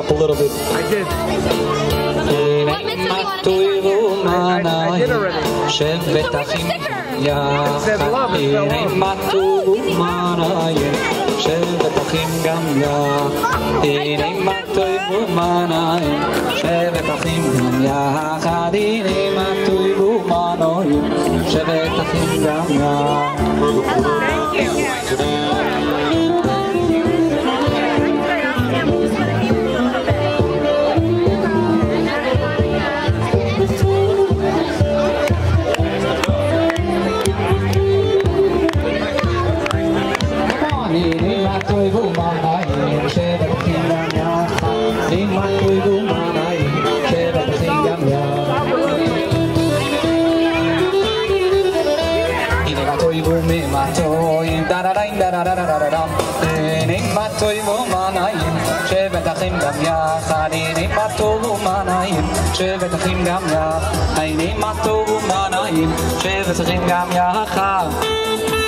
up a little bit. I did. What mitzvah do you want to do on it? It said love, it fell שבט אחים גם יחד, הייני מה טוב ומה נעים, שבט אחים גם יחד.